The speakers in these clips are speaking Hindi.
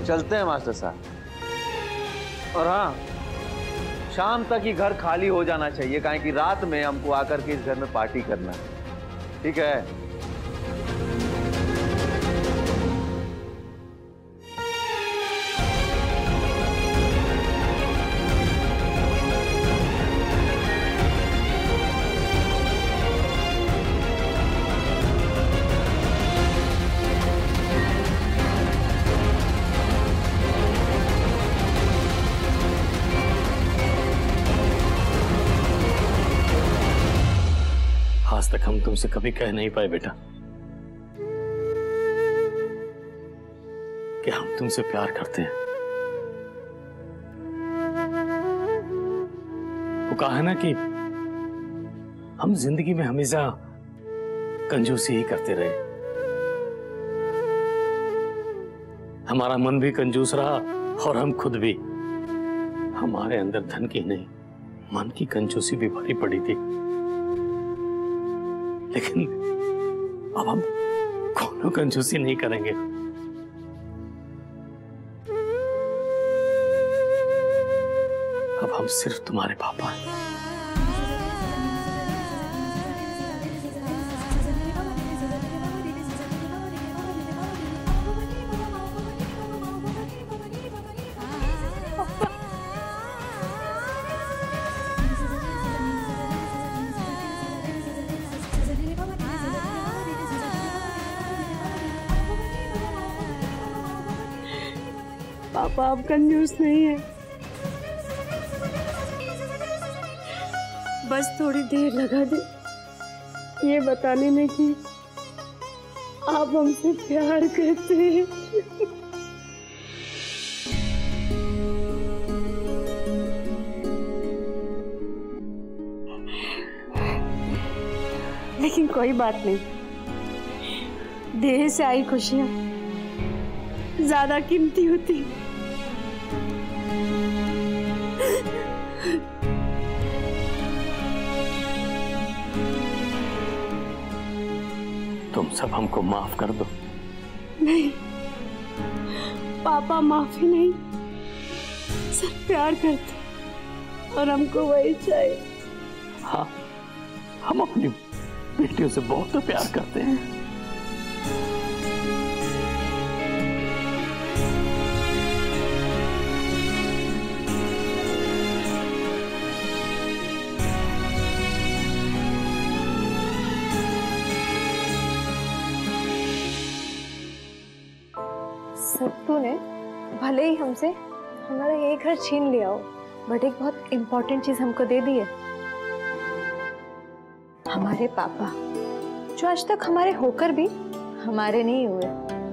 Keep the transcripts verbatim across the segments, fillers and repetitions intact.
चलते हैं मास्टर साहब। और हाँ, शाम तक ही घर खाली हो जाना चाहिए, काहे कि रात में हमको आकर के इस घर में पार्टी करना है। ठीक है? आज तक हम तुमसे कभी कह नहीं पाए बेटा कि हम तुमसे प्यार करते हैं। वो कहा है ना कि हम जिंदगी में हमेशा कंजूसी ही करते रहे। हमारा मन भी कंजूस रहा और हम खुद भी। हमारे अंदर धन की नहीं, मन की कंजूसी भी भरी पड़ी थी। लेकिन अब हम कोनो कंजूसी नहीं करेंगे। अब हम सिर्फ तुम्हारे पापा हैं। पापा आप कंजूस नहीं है, बस थोड़ी देर लगा दे ये बताने में कि आप हमसे प्यार करते हैं। लेकिन कोई बात नहीं, देर से आई खुशियां ज्यादा कीमती होती। तुम सब हमको माफ कर दो। नहीं पापा, माफी नहीं, सब प्यार करते और हमको वही चाहिए। हाँ, हम अपनी बेटियों से बहुत तो प्यार करते हैं। सत्तू ने भले ही हमसे हमारा ये घर छीन लिया हो, बट एक बहुत इम्पोर्टेंट चीज हमको दे दी है। हमारे पापा, जो आज तक हमारे होकर भी हमारे नहीं हुए,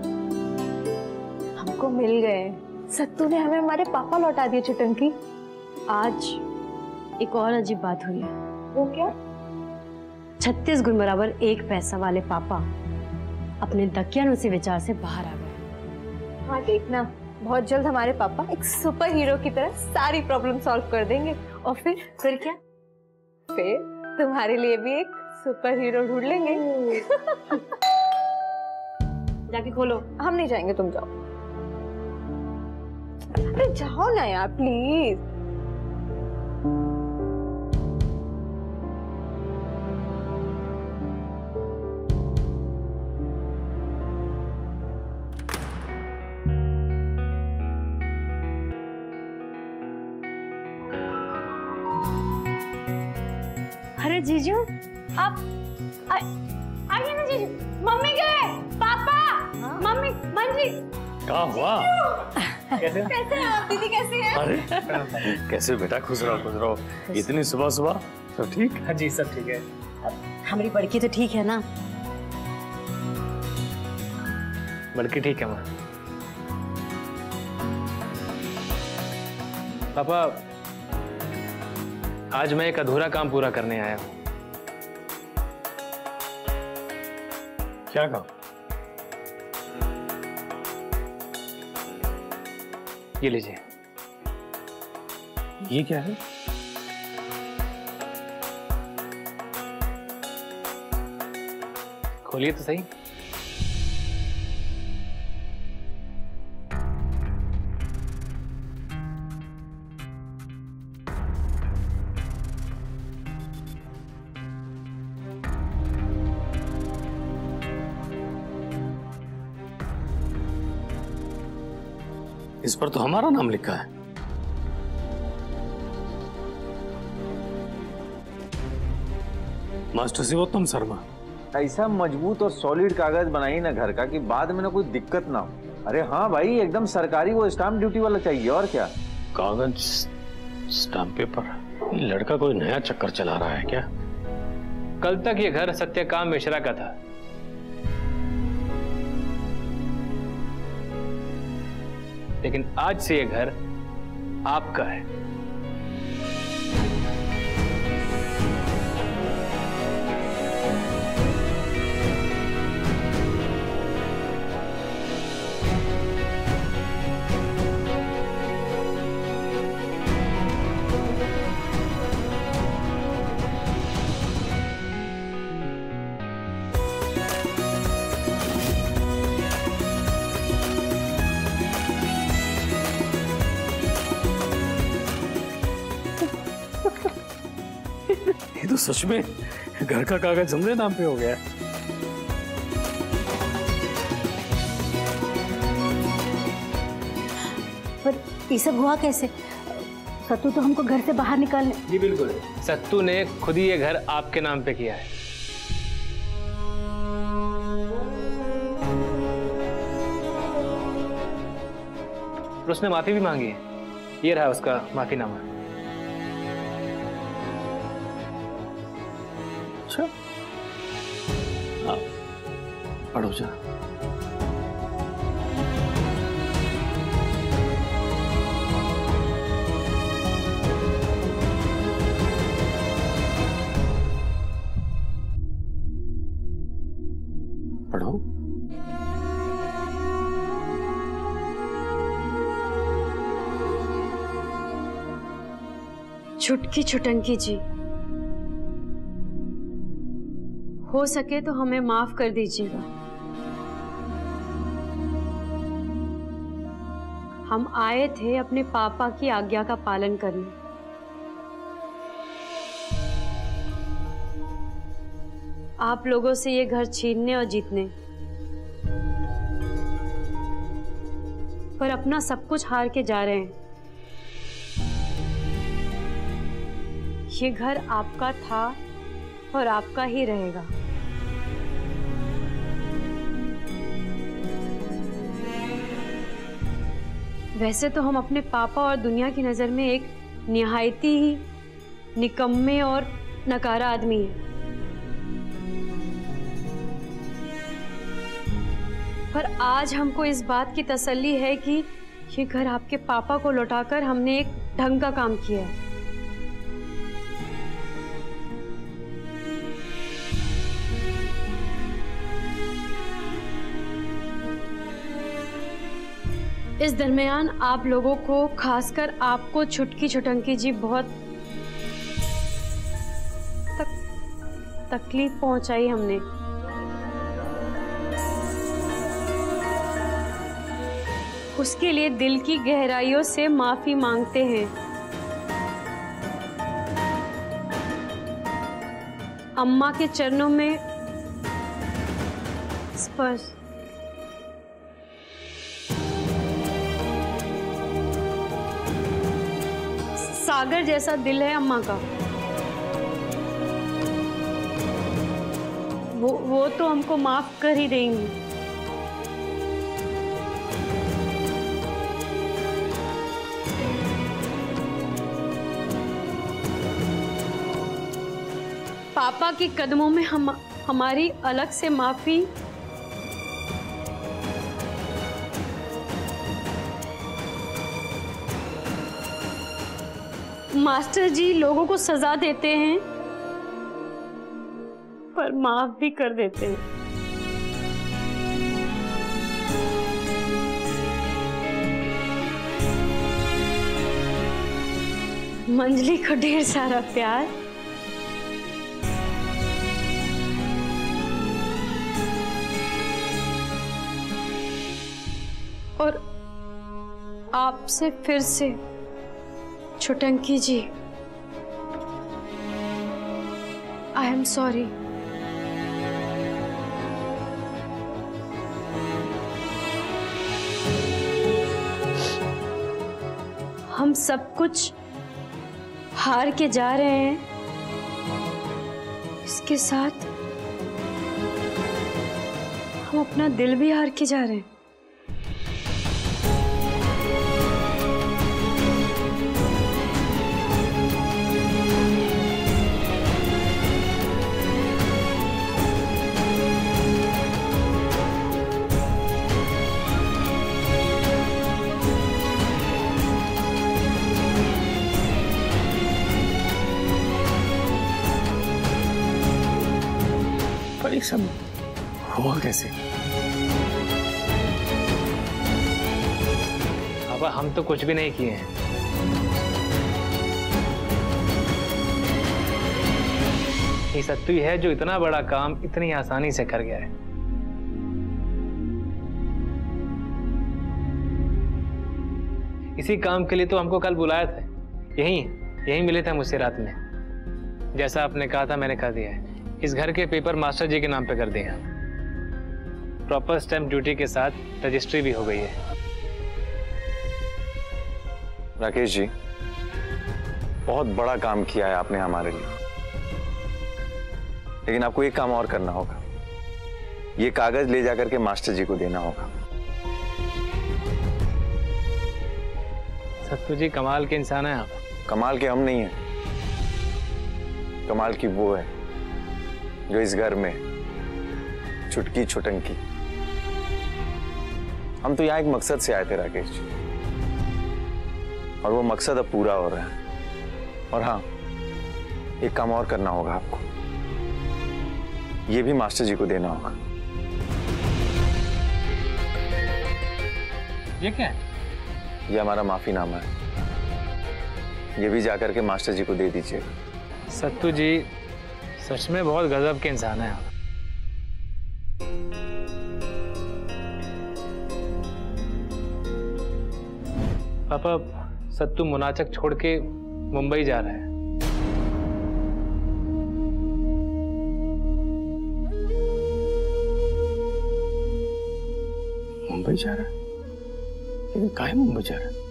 हमको मिल गए। सत्तू ने हमें हमारे पापा लौटा दिए चिटंकी। आज एक और अजीब बात हुई है। वो क्या? छत्तीस गुण बराबर एक पैसा वाले पापा अपने दकियानुसी विचार से बाहर आ गए। हाँ देखना, बहुत जल्द हमारे पापा एक सुपर हीरो की तरह सारी प्रॉब्लम सॉल्व कर देंगे। और फिर फिर क्या? फिर तुम्हारे लिए भी एक सुपर हीरो ढूंढ लेंगे। जाके खोलो। हम नहीं जाएंगे, तुम जाओ। अरे जाओ ना यार प्लीज। अरे जीजू, आप आइए ना जीजू। मम्मी गए, पापा, हाँ? मम्मी, मंजी। क्या हुआ? कैसे कैसे हैं आप? दीदी कैसी है? अरे कैसे बेटा? खुश रहो, खुश रहो। इतनी सुबह सुबह सब ठीक? हाँ जी, सब ठीक है। हमारी बड़की तो ठीक है ना? बल्कि ठीक है माँ। पापा, आज मैं एक अधूरा काम पूरा करने आया हूँ। क्या काम? ये लीजिए। ये क्या है? खोलिए तो सही। इस पर तो हमारा नाम लिखा है। मास्टर शिवोत्तम शर्मा। ऐसा मजबूत और सॉलिड कागज बनाइए ना घर का कि बाद में ना कोई दिक्कत ना हो। अरे हाँ भाई, एकदम सरकारी वो स्टाम्प ड्यूटी वाला चाहिए। और क्या? कागज, स्टाम्प पेपर। ये लड़का कोई नया चक्कर चला रहा है क्या? कल तक ये घर सत्यकाम मिश्रा का था, लेकिन आज से ये घर आपका है। ये तो सच में घर का कागज हमरे नाम पे हो गया है। पर ये सब हुआ कैसे? सत्तू तो हमको घर से बाहर निकालने। जी बिल्कुल, सत्तू ने खुद ही ये घर आपके नाम पे किया है। और उसने माफी भी मांगी है। ये रहा उसका माफीनामा। अच्छा, हाँ, पढ़ो जरा। पढ़ो। छुटकी छुटंकी जी, हो सके तो हमें माफ कर दीजिएगा। हम आए थे अपने पापा की आज्ञा का पालन करने। आप लोगों से ये घर छीनने और जीतने, पर अपना सब कुछ हार के जा रहे हैं। ये घर आपका था और आपका ही रहेगा। वैसे तो हम अपने पापा और दुनिया की नजर में एक निहायती ही निकम्मे और नकारा आदमी है, पर आज हमको इस बात की तसल्ली है कि ये घर आपके पापा को लौटाकर हमने एक ढंग का काम किया है। इस दरमियान आप लोगों को, खासकर आपको छुटकी छुटंकी जी, बहुत तक, तकलीफ पहुंचाई हमने। उसके लिए दिल की गहराइयों से माफी मांगते हैं। अम्मा के चरणों में स्पर्श। सागर जैसा दिल है अम्मा का। वो वो तो हमको माफ कर ही देंगी। पापा के कदमों में हम हमारी अलग से माफी। मास्टर जी लोगों को सजा देते हैं पर माफ भी कर देते हैं। मंजली को ढेर सारा प्यार। और आपसे फिर से छुटंकी जी, आई एम सॉरी। हम सब कुछ हार के जा रहे हैं, इसके साथ हम अपना दिल भी हार के जा रहे हैं। पर ये सब हुआ कैसे? पापा हम तो कुछ भी नहीं किए हैं। ये सत्तू ही है जो इतना बड़ा काम इतनी आसानी से कर गया है। इसी काम के लिए तो हमको कल बुलाया था। यहीं यहीं मिले थे मुझसे रात में। जैसा आपने कहा था मैंने कर दिया है। इस घर के पेपर मास्टर जी के नाम पे कर दिए हैं। प्रॉपर स्टैम्प ड्यूटी के साथ रजिस्ट्री भी हो गई है। राकेश जी, बहुत बड़ा काम किया है आपने हमारे लिए, लेकिन आपको एक काम और करना होगा। ये कागज ले जाकर के मास्टर जी को देना होगा। सत्तू जी कमाल के इंसान है आप। कमाल के हम नहीं हैं, कमाल की वो है जो इस घर में छुटकी छुटंकी। हम तो यहाँ एक मकसद से आए थे राकेश जी, और वो मकसद अब पूरा हो रहा है। और हाँ, एक काम और करना होगा आपको, ये भी मास्टर जी को देना होगा। ये क्या है? ये हमारा माफीनामा है, ये भी जाकर के मास्टर जी को दे दीजिएगा। सत्तू जी सच में बहुत गजब के इंसान है आप। पापा सत्तू मुनाचक छोड़ के मुंबई जा रहा है। मुंबई जा रहा है? लेकिन काहे मुंबई जा रहा है?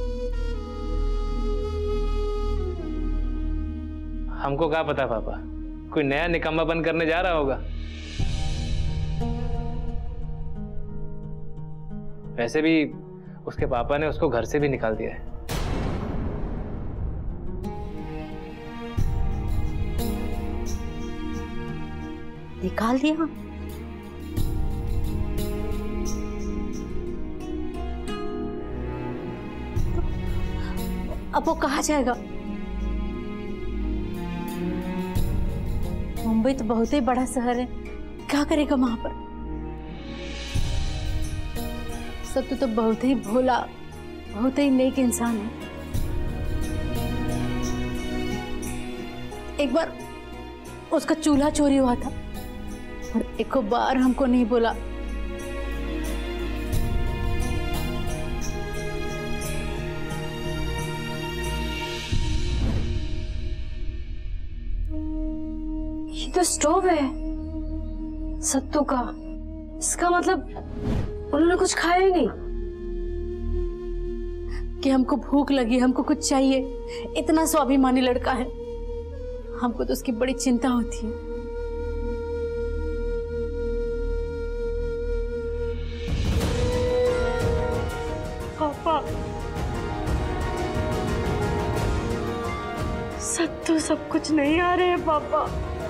हमको क्या पता पापा, कोई नया निकम्मापन करने जा रहा होगा। वैसे भी उसके पापा ने उसको घर से भी निकाल दिया है। निकाल दिया? तो अब वो कहाँ जाएगा? मुंबई तो बहुत ही बड़ा शहर है, क्या करेगा वहां पर? सत्तू तो बहुत ही भोला, बहुत ही नेक इंसान है। एक बार उसका चूल्हा चोरी हुआ था और एक बार हमको नहीं बोला। ये तो स्टोव है सत्तू का। इसका मतलब उन्होंने कुछ खाया ही नहीं। कि हमको भूख लगी, हमको कुछ चाहिए, इतना स्वाभिमानी लड़का है, हमको तो उसकी बड़ी चिंता होती है। पापा सत्तू सब कुछ नहीं आ रहे हैं पापा।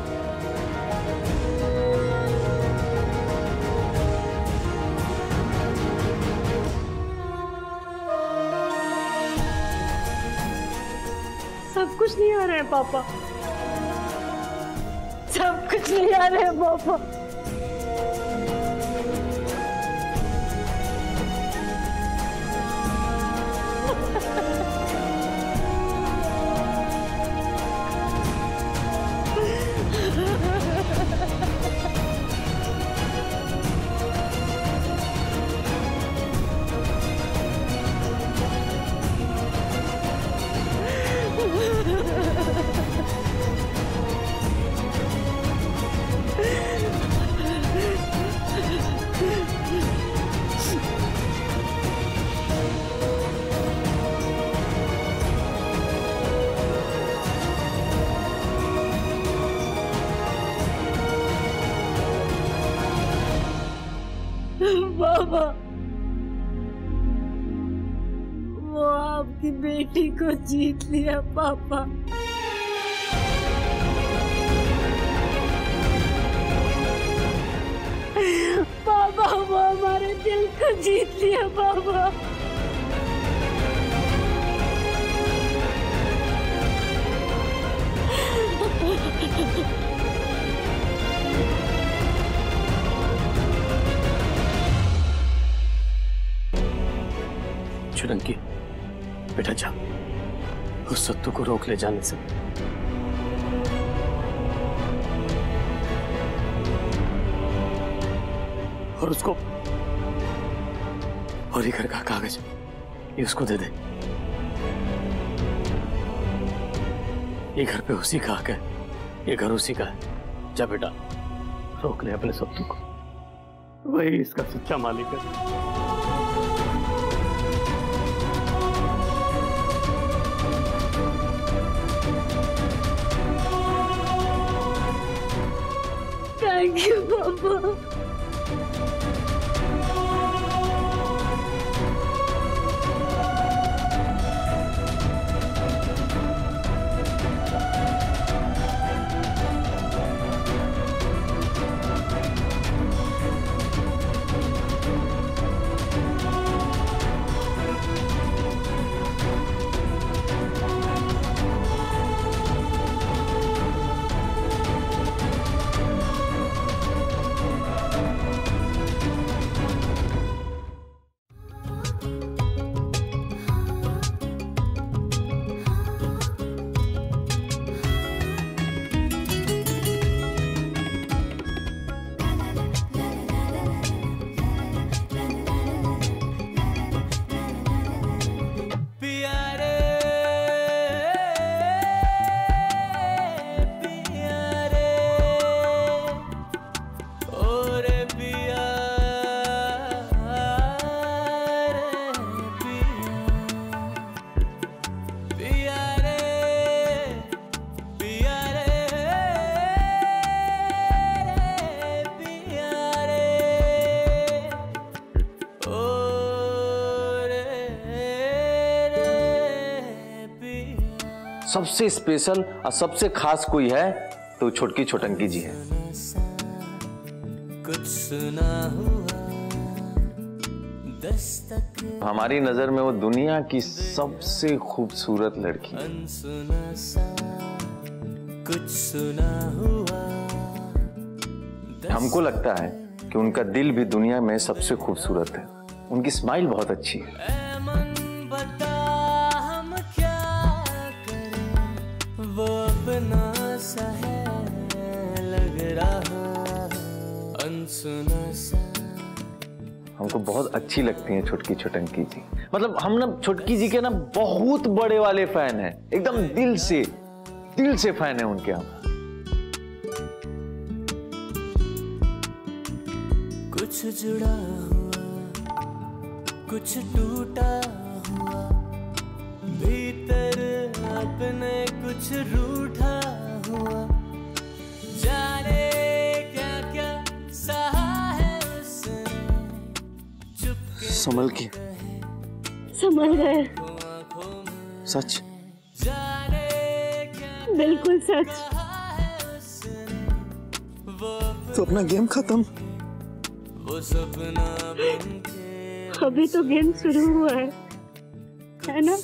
सब कुछ नहीं आ रहे हैं पापा, सब कुछ नहीं आ रहे हैं पापा। पापा, वो आपकी बेटी को जीत लिया पापा। पापा वो हमारे दिल को जीत लिया पापा। चुरंगी, बेटा जा, उस सत्तू को रोक ले जाने से। और उसको, और ये घर का कागज ये उसको दे दे। ये घर पे उसी का हक है, ये घर उसी का है। जा बेटा, रोक ले अपने सत्तू को, वही इसका सच्चा मालिक है। थैंक यू पापा। सबसे स्पेशल और सबसे खास कोई है तो छोटकी छोटंकी जी है। कुछ सुना हुआ दस्तक, हमारी नजर में वो दुनिया की सबसे खूबसूरत लड़की। अनसुना सा कुछ सुना हुआ। हमको लगता है कि उनका दिल भी दुनिया में सबसे खूबसूरत है। उनकी स्माइल बहुत अच्छी है। वो अपना सा है लग रहा, अनसुना सा। हमको बहुत अच्छी लगती हैं छोटकी छोटंकी जी। मतलब हम ना छोटकी जी के ना बहुत बड़े वाले फैन हैं, एकदम दिल से दिल से फैन है उनके। हम कुछ जुड़ा हुआ कुछ टूटा हुआ, भीतर अपने कुछ रूठा हुआ, जाने क्या क्या सहा है उसने चुपके। संभल के, समझ गए, सच, जाने क्या बिल्कुल सच। तो अपना गेम खत्म। वो सपना बनके अभी तो गेम शुरू हुआ है, है ना?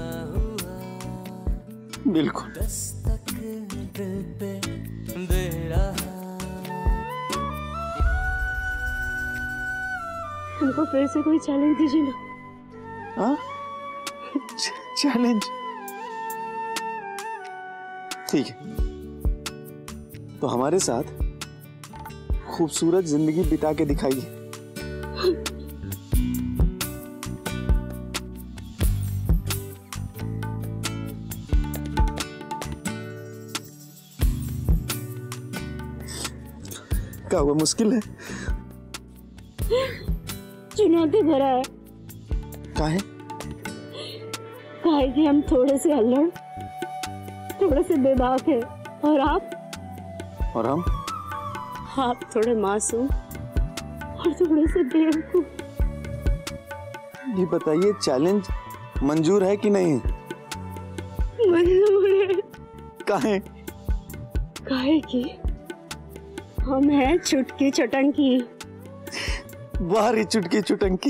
बिल्कुल। दस्तक दिल पे दे रहा। हमको फिर से कोई चैलेंज दीजिए ना। हाँ? चैलेंज? ठीक है, तो हमारे साथ खूबसूरत जिंदगी बिता के दिखाइए। क्या हुआ, मुश्किल है? चुनौती भरा है। क्या है? कहा है कि हम थोड़े से अल्लड़, थोड़े से बेबाक है, और आप और हम आप थोड़े मासूम और थोड़े से बेवकूफ। ये बताइए चैलेंज मंजूर है कि नहीं? मंजूर है। काहे? काहे की हम हैं चुटकी चटंकी। बाहरी चुटकी चुटंकी।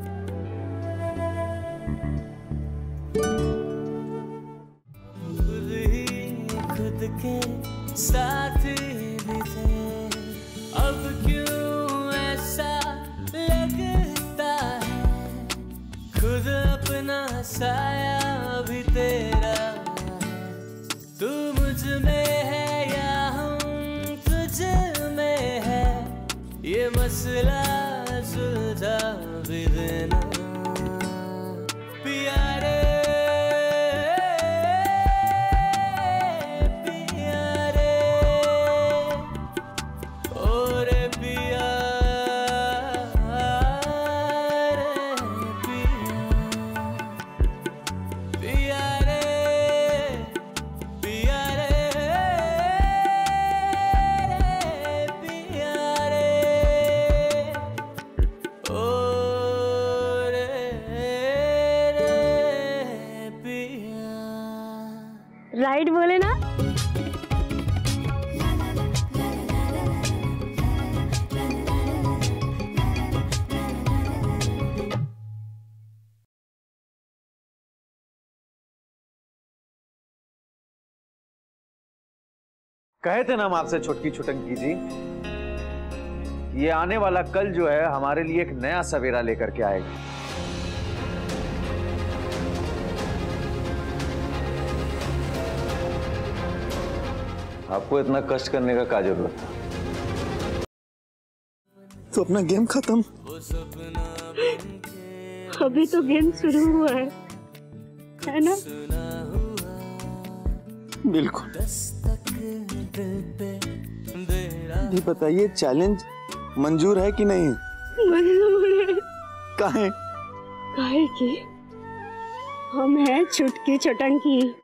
खुद ही खुद के साथ भी थे, अब क्यों ऐसा लगता है, खुद अपना साया भी तेरा है, तू मुझ में है या हम तुझ में है, ये मसला सुलझा भी देना पिया रे, पिया रे, ओ रे पिया रे, पिया, पिया रे, पिया रे, पिया रे, ओ रे रे पिया। राइट बोले ना? कहे थे ना हम आपसे छोटकी छुटंकी जी, ये आने वाला कल जो है हमारे लिए एक नया सवेरा लेकर के आएगा। आपको इतना कष्ट करने का क्या जरूरत था? तो अपना गेम खत्म। अभी तो गेम शुरू हुआ है, है ना? बिल्कुल। ये बताइए चैलेंज मंजूर है कि नहीं? मंजूर है। काहे? काहे की हम हैं चुटकी चटंकी।